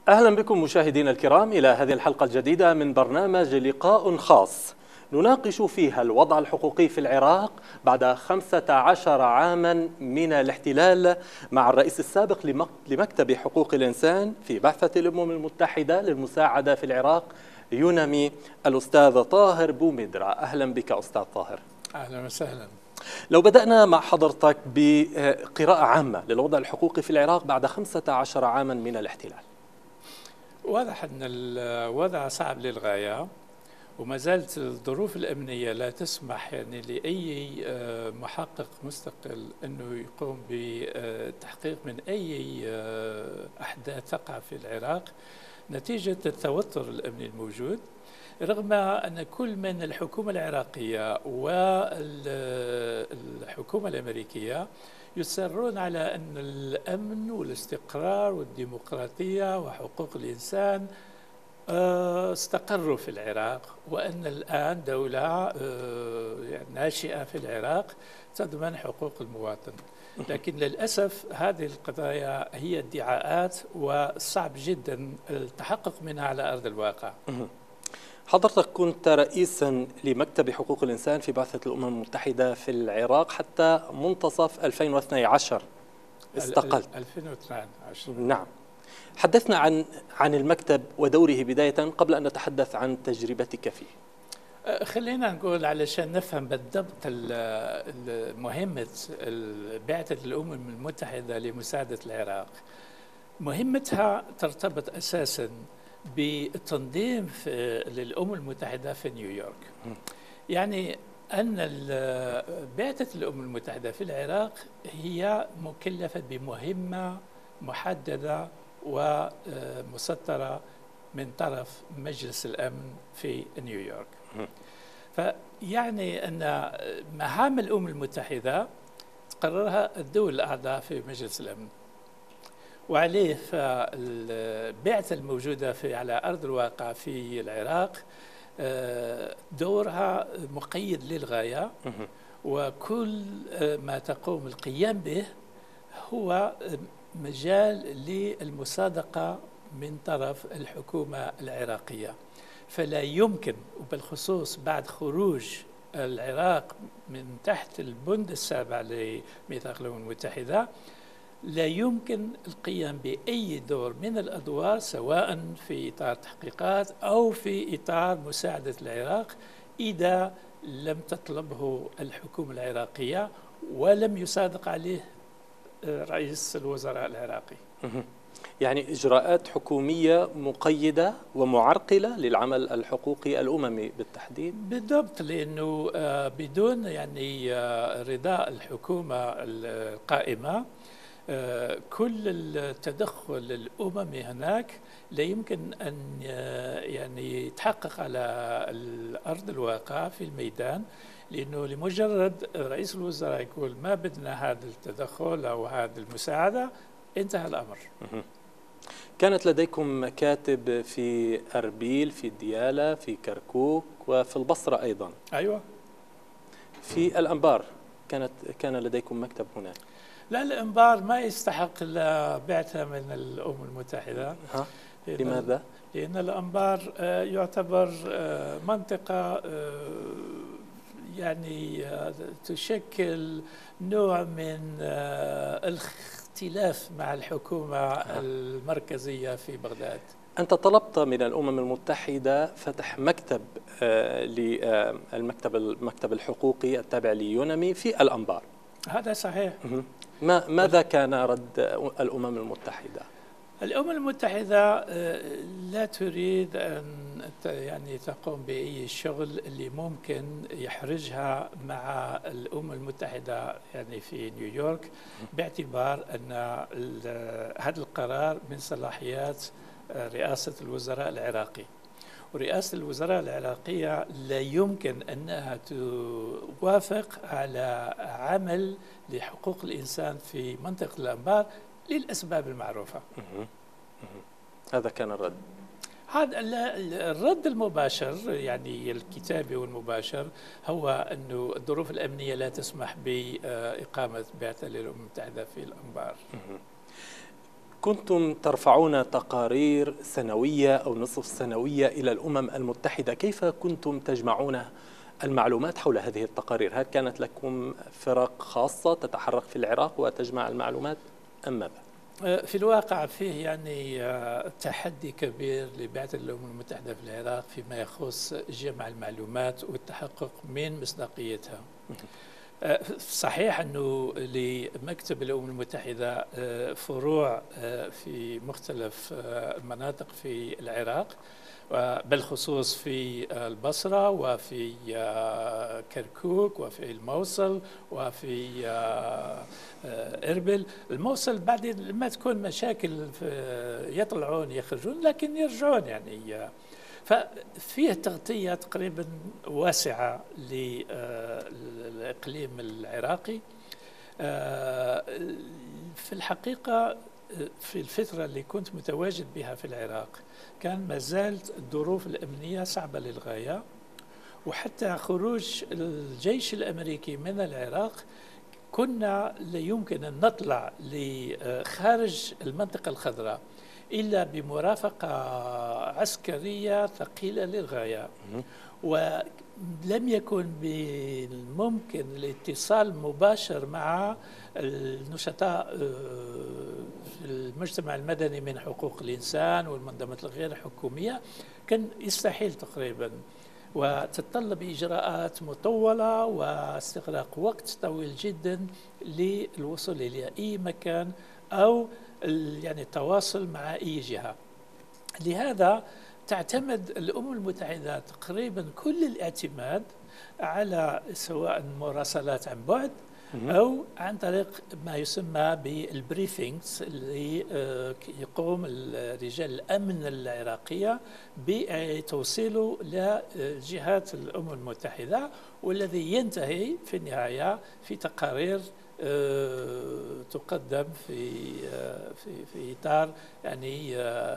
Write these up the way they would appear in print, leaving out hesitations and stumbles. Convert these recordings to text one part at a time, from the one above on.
أهلا بكم مشاهدينا الكرام إلى هذه الحلقة الجديدة من برنامج لقاء خاص نناقش فيها الوضع الحقوقي في العراق بعد 15 عاما من الاحتلال مع الرئيس السابق لمكتب حقوق الإنسان في بعثة الأمم المتحدة للمساعدة في العراق يونامي، الأستاذ طاهر بومدرة. أهلا بك أستاذ طاهر. أهلا وسهلا. لو بدأنا مع حضرتك بقراءة عامة للوضع الحقوقي في العراق بعد 15 عاما من الاحتلال. واضح أن الوضع صعب للغاية، وما زالت الظروف الأمنية لا تسمح لأي محقق مستقل أنه يقوم بتحقيق من أي أحداث تقع في العراق نتيجة التوتر الأمني الموجود، رغم أن كل من الحكومة العراقية والحكومة الأمريكية يصرون على أن الأمن والاستقرار والديمقراطية وحقوق الإنسان استقروا في العراق، وأن الآن دولة ناشئة في العراق تضمن حقوق المواطن. لكن للأسف هذه القضايا هي ادعاءات وصعب جدا التحقق منها على أرض الواقع. حضرتك كنت رئيسا لمكتب حقوق الإنسان في بعثة الأمم المتحدة في العراق حتى منتصف 2012 استقلت. 2012. نعم. حدثنا عن المكتب ودوره بداية قبل أن نتحدث عن تجربتك فيه. خلينا نقول علشان نفهم بالضبط مهمة بعثة الأمم المتحدة لمساعدة العراق. مهمتها ترتبط أساساً بالتنظيم للأمم المتحدة في نيويورك. يعني أن بعثة الأمم المتحدة في العراق هي مكلفة بمهمة محددة ومسطرة من طرف مجلس الأمن في نيويورك. فيعني أن مهام الأمم المتحدة تقررها الدول الأعضاء في مجلس الأمن، وعليه فالبعثة الموجودة على أرض الواقع في العراق دورها مقيد للغاية، وكل ما تقوم القيام به هو مجال للمصادقة من طرف الحكومة العراقية. فلا يمكن، وبالخصوص بعد خروج العراق من تحت البند السابع لميثاق الأمم المتحدة، لا يمكن القيام بأي دور من الأدوار سواء في إطار تحقيقات أو في إطار مساعدة العراق إذا لم تطلبه الحكومة العراقية ولم يصادق عليه رئيس الوزراء العراقي. يعني إجراءات حكومية مقيدة ومعرقلة للعمل الحقوقي الأممي بالتحديد؟ بالضبط، لأنه بدون رضاء الحكومة القائمة كل التدخل الأممي هناك لا يمكن أن يتحقق على الأرض الواقع في الميدان، لأنه لمجرد رئيس الوزراء يقول ما بدنا هذا التدخل أو هذه المساعدة انتهى الأمر. كانت لديكم مكاتب في أربيل، في ديالى، في كركوك، وفي البصرة أيضا. أيوة. في الأنبار كان لديكم مكتب هناك. لا، الأنبار ما يستحق إلا بعثة من الأمم المتحدة. لماذا؟ لأن الأنبار يعتبر منطقة تشكل نوع من الاختلاف مع الحكومة المركزية في بغداد. أنت طلبت من الأمم المتحدة فتح مكتب المكتب الحقوقي التابع ليونامي في الأنبار. هذا صحيح. ماذا كان رد الأمم المتحدة؟ الأمم المتحدة لا تريد أن تقوم بأي شغل اللي ممكن يحرجها مع الأمم المتحدة في نيويورك، باعتبار أن هذا القرار من صلاحيات رئاسة الوزراء العراقي، ورئاسة الوزراء العراقية لا يمكن أنها توافق على عمل لحقوق الإنسان في منطقة الأنبار للأسباب المعروفة. هذا كان الرد. هذا الرد المباشر الكتابي والمباشر هو أنه الظروف الأمنية لا تسمح بإقامة بعثة للأمم المتحدة في الأنبار. كنتم ترفعون تقارير سنوية أو نصف سنوية إلى الأمم المتحدة، كيف كنتم تجمعون المعلومات حول هذه التقارير؟ هل كانت لكم فرق خاصة تتحرك في العراق وتجمع المعلومات أم ماذا؟ في الواقع فيه يعني تحدي كبير لبعثة الأمم المتحدة في العراق فيما يخص جمع المعلومات والتحقق من مصداقيتها. صحيح أنه لمكتب الأمم المتحدة فروع في مختلف المناطق في العراق، بالخصوص في البصرة وفي كركوك وفي الموصل وفي إربل. الموصل بعد ما تكون مشاكل يطلعون يخرجون لكن يرجعون يعني، ففيه تغطية تقريبا واسعة للإقليم العراقي. في الحقيقة في الفترة اللي كنت متواجد بها في العراق كان ما زالت الظروف الأمنية صعبة للغاية، وحتى خروج الجيش الأمريكي من العراق كنا لا يمكن أن نطلع لخارج المنطقة الخضراء إلا بمرافقة عسكرية ثقيلة للغاية، ولم يكن بالممكن الاتصال مباشر مع النشطاء في المجتمع المدني من حقوق الإنسان والمنظمات الغير الحكومية، كان يستحيل تقريبا، وتتطلب إجراءات مطولة واستغراق وقت طويل جدا للوصول إلى أي مكان أو يعني التواصل مع أي جهة. لهذا تعتمد الأمم المتحدة تقريبا كل الاعتماد على سواء مراسلات عن بعد أو عن طريق ما يسمى بالبريفينغز اللي يقوم رجال الأمن العراقية بتوصيله لجهات الأمم المتحدة، والذي ينتهي في النهاية في تقارير تقدم في إطار يعني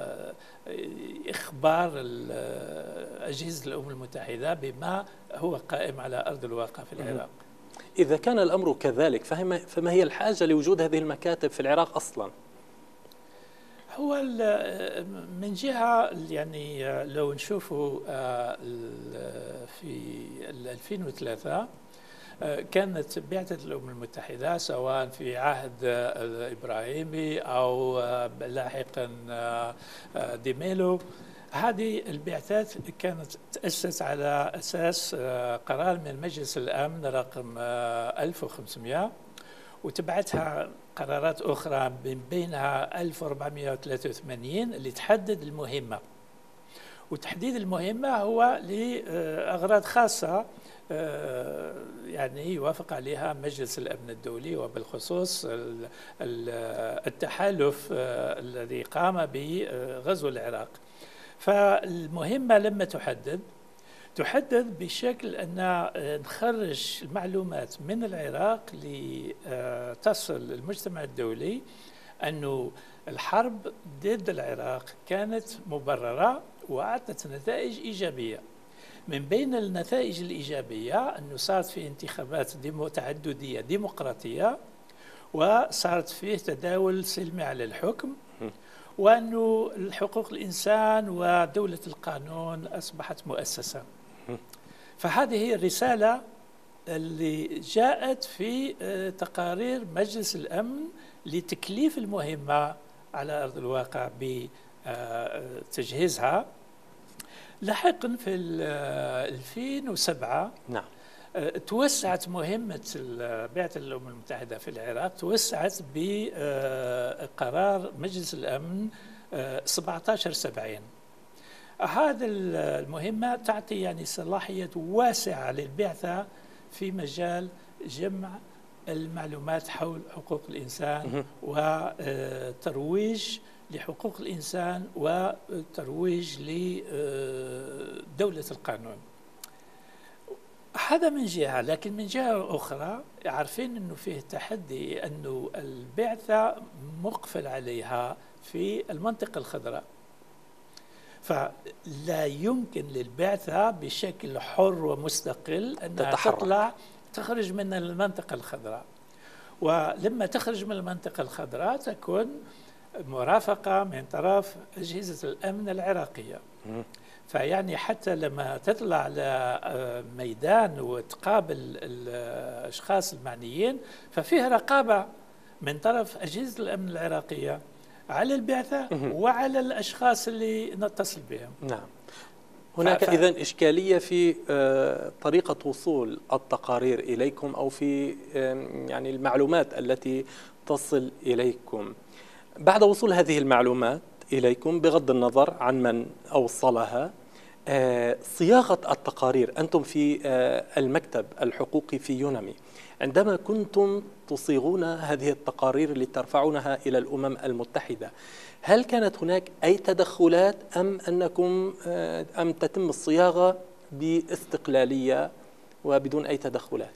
إخبار أجهزة الأمم المتحدة بما هو قائم على أرض الواقع في العراق. إذا كان الأمر كذلك فما هي الحاجة لوجود هذه المكاتب في العراق أصلا؟ هو من جهة يعني لو نشوفوا في 2003 كانت بعثة الأمم المتحدة سواء في عهد الإبراهيمي أو لاحقا ديميلو، هذه البعثات كانت تأسست على أساس قرار من مجلس الأمن رقم 1500، وتبعتها قرارات أخرى من بينها 1483 اللي تحدد المهمة، وتحديد المهمة هو لأغراض خاصة يعني يوافق عليها مجلس الأمن الدولي، وبالخصوص التحالف الذي قام بغزو العراق. فالمهمة لما تحدد بشكل أن نخرج المعلومات من العراق لتصل المجتمع الدولي أنه الحرب ضد العراق كانت مبررة وأعطت نتائج إيجابية. من بين النتائج الإيجابية أنه صارت في انتخابات تعددية ديمقراطية، وصارت فيه تداول سلمي على الحكم، وأنه حقوق الإنسان ودولة القانون أصبحت مؤسسة. فهذه هي الرسالة اللي جاءت في تقارير مجلس الأمن لتكليف المهمة على أرض الواقع بتجهيزها. لاحقا في 2007 نعم توسعت مهمة بعثة الأمم المتحدة في العراق، توسعت بقرار مجلس الأمن 1770. هذا المهمة تعطي يعني صلاحية واسعة للبعثة في مجال جمع المعلومات حول حقوق الإنسان وترويج لحقوق الإنسان وترويج لدولة القانون. هذا من جهة، لكن من جهة أخرى عارفين أنه فيه تحدي، أنه البعثة مقفل عليها في المنطقة الخضراء، فلا يمكن للبعثة بشكل حر ومستقل أنها تخرج من المنطقة الخضراء. ولما تخرج من المنطقة الخضراء تكون مرافقة من طرف أجهزة الأمن العراقية. فيعني حتى لما تطلع على ميدان وتقابل الأشخاص المعنيين ففيه رقابة من طرف أجهزة الأمن العراقية على البعثة وعلى الأشخاص اللي نتصل بهم. نعم. هناك إذن إشكالية في طريقة وصول التقارير إليكم أو في يعني المعلومات التي تصل إليكم. بعد وصول هذه المعلومات إليكم بغض النظر عن من أوصلها، صياغة التقارير، أنتم في المكتب الحقوقي في يونامي عندما كنتم تصيغون هذه التقارير لترفعونها إلى الأمم المتحدة، هل كانت هناك أي تدخلات أم تتم الصياغة باستقلالية وبدون أي تدخلات؟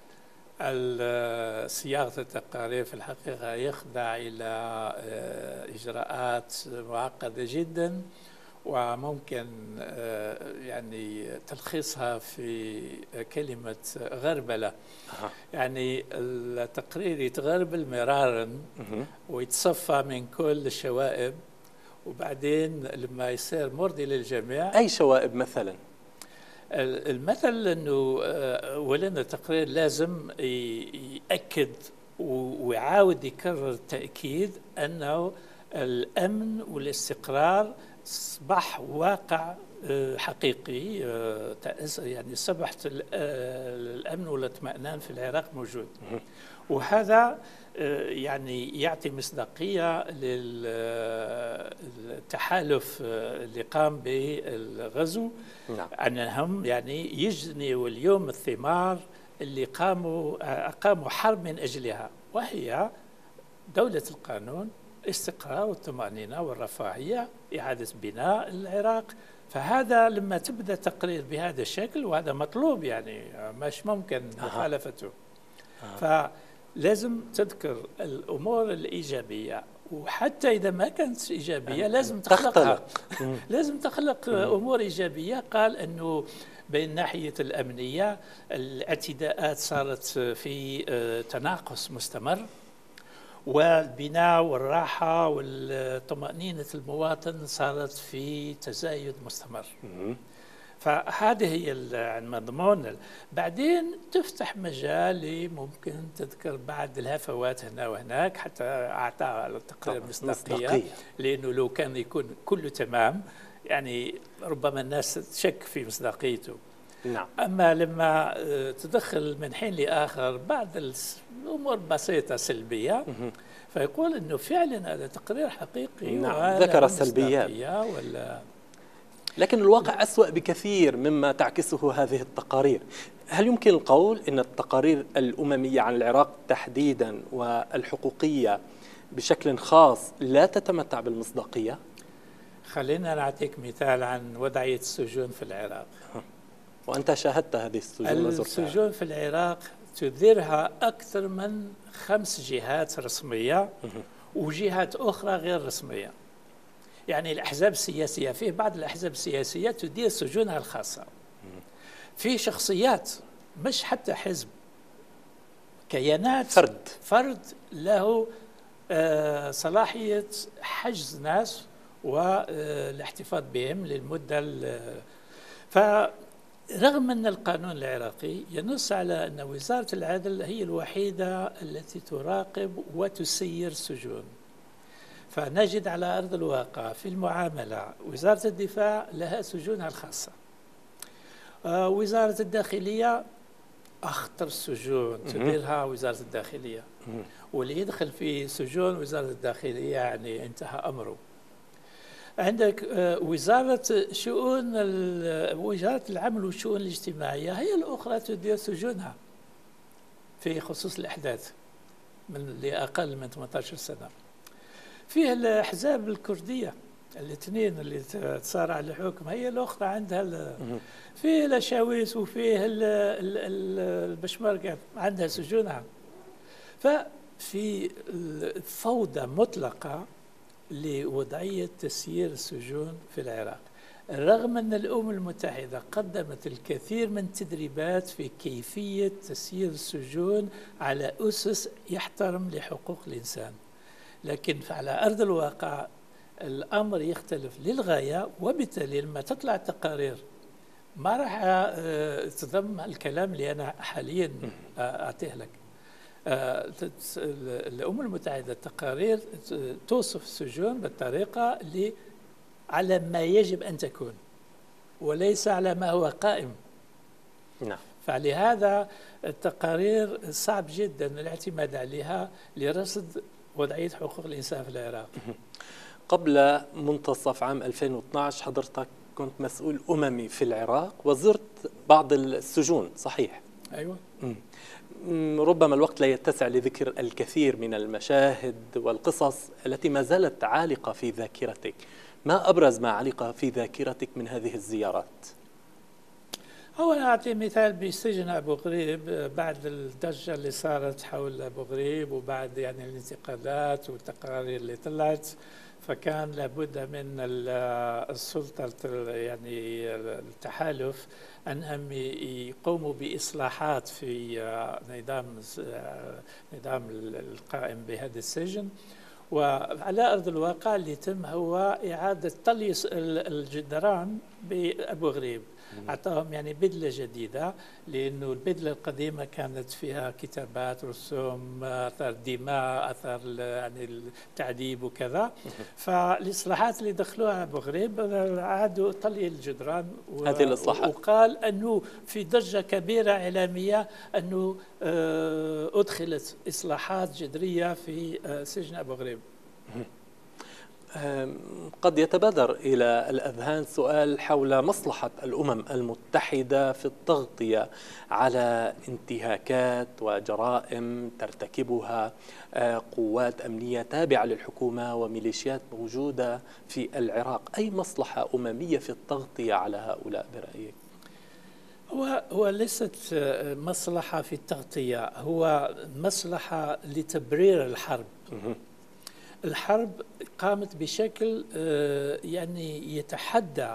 صياغة التقارير في الحقيقة يخضع إلى إجراءات معقدة جدا، وممكن يعني تلخيصها في كلمة غربلة. يعني التقرير يتغربل مرارا ويتصفى من كل الشوائب، وبعدين لما يصير مرضي للجميع. أي شوائب مثلا؟ المثل أنه أولا التقرير لازم يأكد ويعاود يكرر تأكيد أنه الأمن والاستقرار أصبح واقع حقيقي، يعني أصبحت الأمن والاطمئنان في العراق موجود، وهذا يعني يعطي مصداقية للتحالف اللي قام بالغزو. نعم. أنهم يعني يجنوا اليوم الثمار اللي أقاموا حرب من أجلها، وهي دولة القانون، الاستقرار والطمأنينة والرفاهية، إعادة بناء العراق. فهذا لما تبدأ تقرير بهذا الشكل، وهذا مطلوب يعني مش ممكن مخالفته، فلازم تذكر الأمور الإيجابية، وحتى إذا ما كانت إيجابية لازم تخلقها. لازم تخلق أمور إيجابية. قال أنه بين ناحية الأمنية الاعتداءات صارت في تناقص مستمر، والبناء والراحة والطمأنينة المواطن صارت في تزايد مستمر. فهذه هي المضمون. بعدين تفتح مجال ممكن تذكر بعض الهفوات هنا وهناك حتى أعطى التقرير مصداقية، لأنه لو كان يكون كله تمام يعني ربما الناس تشك في مصداقيته. نعم. أما لما تدخل من حين لآخر بعض الأمور بسيطة سلبية فيقول أنه فعلا هذا تقرير حقيقي. نعم. ذكر السلبيات، لكن الواقع أسوأ بكثير مما تعكسه هذه التقارير. هل يمكن القول أن التقارير الأممية عن العراق تحديدا والحقوقية بشكل خاص لا تتمتع بالمصداقية؟ خلينا نعطيك مثال عن وضعية السجون في العراق. وأنت شاهدت هذه السجون وزرتها. السجون في العراق تديرها أكثر من 5 جهات رسمية وجهات أخرى غير رسمية. يعني الأحزاب السياسية، فيه بعض الأحزاب السياسية تدير سجونها الخاصة. في شخصيات مش حتى حزب، كيانات، فرد له صلاحية حجز ناس والاحتفاظ بهم للمدة. فرغم أن القانون العراقي ينص على أن وزارة العدل هي الوحيدة التي تراقب وتسير سجون، فنجد على أرض الواقع في المعاملة وزارة الدفاع لها سجونها الخاصة، وزارة الداخلية أخطر السجون تديرها وزارة الداخلية، واللي يدخل في سجون وزارة الداخلية يعني انتهى أمره. عندك وزارة العمل والشؤون الاجتماعية هي الأخرى تدير سجونها في خصوص الأحداث من لأقل من 18 سنة. فيه الأحزاب الكردية الاثنين اللي تصارع الحكم، هي الأخرى عندها فيه الأشاويس وفيه البشمركة عندها سجونها. ففي فوضى مطلقة لوضعية تسيير السجون في العراق، رغم أن الأمم المتحدة قدمت الكثير من التدريبات في كيفية تسيير السجون على أسس يحترم لحقوق الإنسان. لكن على أرض الواقع الأمر يختلف للغاية، وبالتالي لما تطلع التقارير ما راح تضم الكلام اللي أنا حاليا أعطيه لك. الأمم المتحدة التقارير توصف السجون بالطريقة اللي على ما يجب أن تكون وليس على ما هو قائم. نعم. فلهذا التقارير صعب جدا الاعتماد عليها لرصد وضعية حقوق الإنسان في العراق. قبل منتصف عام 2012 حضرتك كنت مسؤول أممي في العراق وزرت بعض السجون، صحيح؟ أيوة. ربما الوقت لا يتسع لذكر الكثير من المشاهد والقصص التي ما زالت عالقة في ذاكرتك. ما أبرز ما علق في ذاكرتك من هذه الزيارات؟ هو أنا أعطي مثال بسجن أبو غريب بعد الضجة اللي صارت حول أبو غريب، وبعد يعني الانتقادات والتقارير اللي طلعت، فكان لابد من السلطة يعني التحالف أنهم يقوموا بإصلاحات في نظام القائم بهذا السجن. وعلى أرض الواقع اللي تم هو إعادة طلي الجدران بأبو غريب، أعطاهم يعني بدلة جديدة، لأنه البدلة القديمة كانت فيها كتابات، رسوم، أثار دماء، أثار يعني التعذيب وكذا. فالإصلاحات اللي دخلوها أبو غريب عادوا طلي الجدران هذه الإصلاحات، وقال أنه في ضجة كبيرة إعلامية أنه أدخلت إصلاحات جذرية في سجن أبو غريب. قد يتبادر إلى الأذهان سؤال حول مصلحة الأمم المتحدة في التغطية على انتهاكات وجرائم ترتكبها قوات أمنية تابعة للحكومة وميليشيات موجودة في العراق. أي مصلحة أممية في التغطية على هؤلاء برأيك؟ هو ليست مصلحة في التغطية، هو مصلحة لتبرير الحرب. الحرب قامت بشكل يعني يتحدى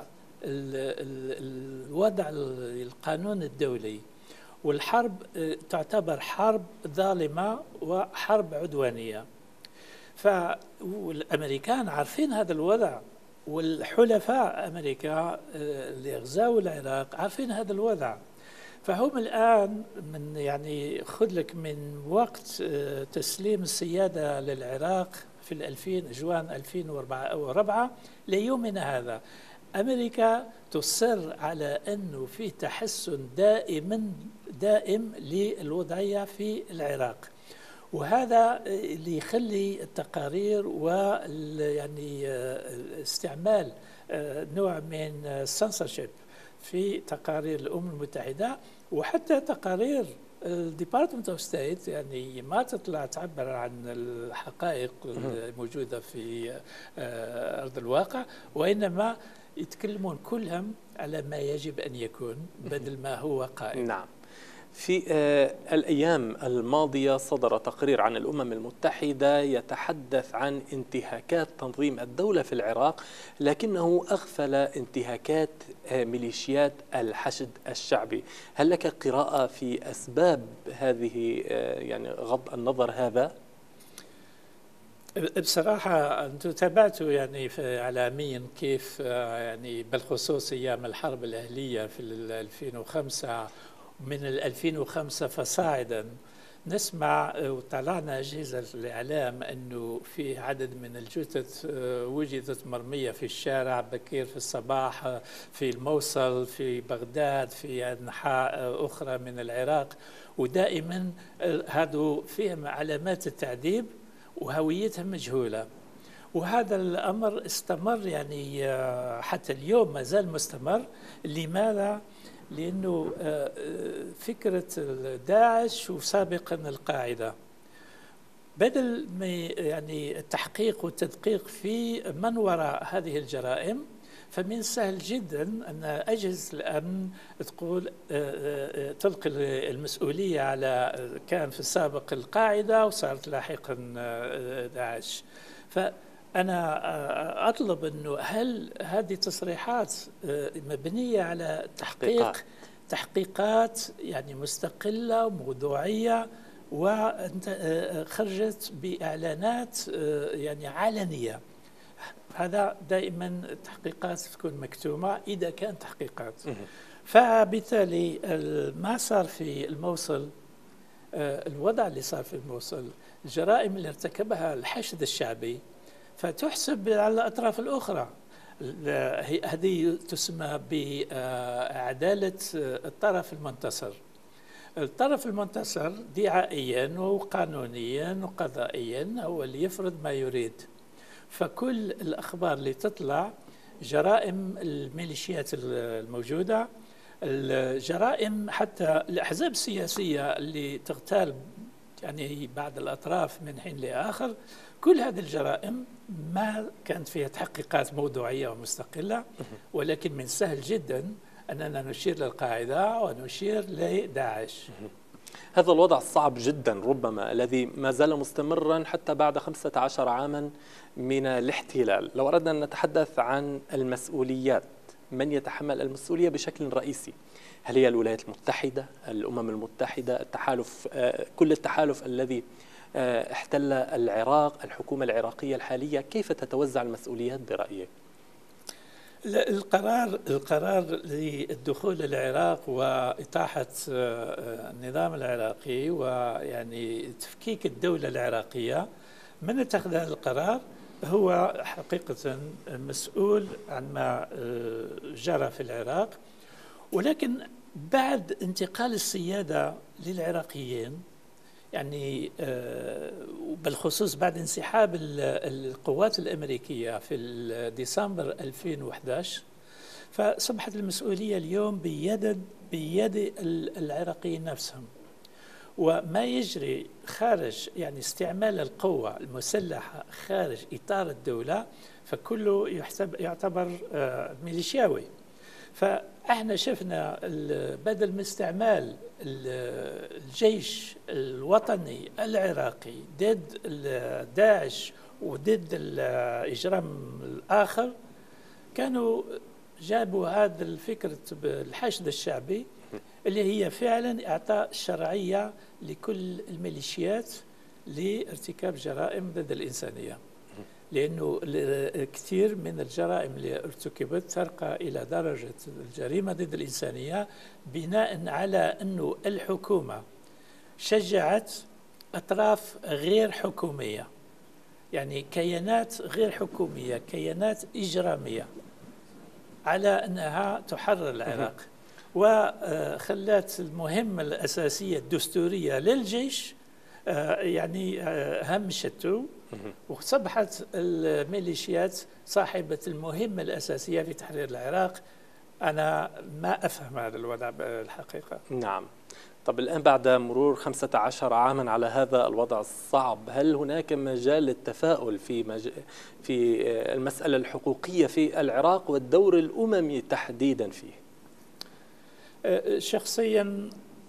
الوضع القانون الدولي، والحرب تعتبر حرب ظالمة وحرب عدوانية. فالأمريكان عارفين هذا الوضع، والحلفاء أمريكا اللي غزاوا العراق عارفين هذا الوضع. فهم الآن من يعني خذ لك من وقت تسليم السيادة للعراق في 2000 جوان 2004 ليومنا هذا، أمريكا تصر على أنه في تحسن دائم للوضعية في العراق. وهذا اللي يخلي التقارير يعني استعمال نوع من السنسورشيب في تقارير الأمم المتحدة، وحتى تقارير الديبارتمنت اوف ستيت يعني ما تطلع تعبر عن الحقائق الموجودة في أرض الواقع، وإنما يتكلمون كلهم على ما يجب أن يكون بدل ما هو قائم. نعم. في الأيام الماضية صدر تقرير عن الأمم المتحدة يتحدث عن انتهاكات تنظيم الدولة في العراق، لكنه أغفل انتهاكات ميليشيات الحشد الشعبي. هل لك قراءة في أسباب هذه يعني غض النظر هذا؟ بصراحة أنتم تابعتوا يعني إعلاميا كيف يعني بالخصوص أيام الحرب الأهلية في 2005، من 2005 فصاعدا نسمع وطلعنا أجهزة الإعلام أنه في عدد من الجثث وجدت مرمية في الشارع بكير في الصباح في الموصل، في بغداد، في أنحاء أخرى من العراق، ودائما هذا فيهم علامات التعذيب وهويتهم مجهولة. وهذا الأمر استمر يعني حتى اليوم ما زال مستمر. لماذا؟ لأنه فكرة داعش وسابقا القاعدة بدل ما يعني التحقيق والتدقيق في من وراء هذه الجرائم، فمن سهل جدا أن أجهزة الأمن تقول تلقي المسؤولية على كان في السابق القاعدة وصارت لاحقا داعش. أنا أطلب أنه هل هذه تصريحات مبنية على تحقيقات يعني مستقلة وموضوعية، وخرجت بإعلانات يعني علنية. هذا دائما التحقيقات تكون مكتومة إذا كانت تحقيقات. فبالتالي ما صار في الموصل، الوضع اللي صار في الموصل، الجرائم اللي ارتكبها الحشد الشعبي فتحسب على الأطراف الأخرى. هذه تسمى بعدالة الطرف المنتصر. الطرف المنتصر دعائيا وقانونيا وقضائيا هو اللي يفرض ما يريد. فكل الأخبار اللي تطلع، جرائم الميليشيات الموجودة، الجرائم حتى الأحزاب السياسية اللي تغتال يعني بعض الأطراف من حين لآخر، كل هذه الجرائم ما كانت فيها تحقيقات موضوعية ومستقلة، ولكن من السهل جدا أننا نشير للقاعدة ونشير لداعش. هذا الوضع الصعب جدا ربما الذي ما زال مستمرا حتى بعد 15 عاما من الاحتلال. لو أردنا أن نتحدث عن المسؤوليات، من يتحمل المسؤولية بشكل رئيسي؟ هل هي الولايات المتحدة، الأمم المتحدة، التحالف، كل التحالف الذي احتل العراق، الحكومة العراقية الحالية؟ كيف تتوزع المسؤوليات برأيك؟ القرار للدخول العراق وإطاحة النظام العراقي ويعني تفكيك الدولة العراقية، من اتخذ هذا القرار هو حقيقة مسؤول عن ما جرى في العراق. ولكن بعد انتقال السيادة للعراقيين، يعني بالخصوص بعد انسحاب القوات الأمريكية في ديسمبر 2011، فصبحت المسؤولية اليوم بيد العراقيين نفسهم. وما يجري خارج يعني استعمال القوة المسلحة خارج إطار الدولة فكله يعتبر ميليشياوي. فاحنا شفنا بدل من استعمال الجيش الوطني العراقي ضد داعش وضد الإجرام الآخر، كانوا جابوا هذا الفكرة بالحشد الشعبي اللي هي فعلا إعطاء الشرعية لكل الميليشيات لارتكاب جرائم ضد الإنسانية. لأنه كثير من الجرائم اللي ارتكبت ترقى إلى درجة الجريمة ضد الإنسانية بناء على أنه الحكومة شجعت أطراف غير حكومية، يعني كيانات غير حكومية، كيانات إجرامية، على أنها تحرر العراق، وخلت المهمة الأساسية الدستورية للجيش يعني همشته، وصبحت الميليشيات صاحبة المهمة الأساسية في تحرير العراق. أنا ما أفهم هذا الوضع بالحقيقة. نعم. طب الآن بعد مرور 15 عاما على هذا الوضع الصعب، هل هناك مجال للتفاؤل في المسألة الحقوقية في العراق والدور الأممي تحديدا فيه؟ شخصيا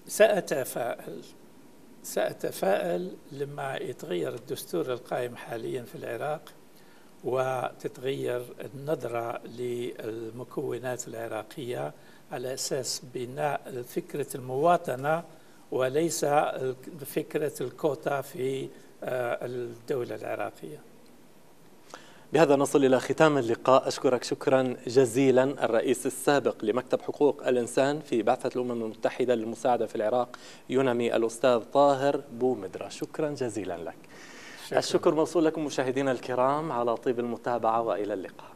سأتفائل لما يتغير الدستور القائم حاليا في العراق وتتغير النظرة للمكونات العراقية على أساس بناء فكرة المواطنة وليس فكرة الكوتا في الدولة العراقية. بهذا نصل إلى ختام اللقاء. أشكرك شكرا جزيلا الرئيس السابق لمكتب حقوق الإنسان في بعثة الأمم المتحدة للمساعدة في العراق يونامي الأستاذ طاهر بومدرة. شكرا جزيلا لك. الشكر موصول لكم مشاهدينا الكرام على طيب المتابعة وإلى اللقاء.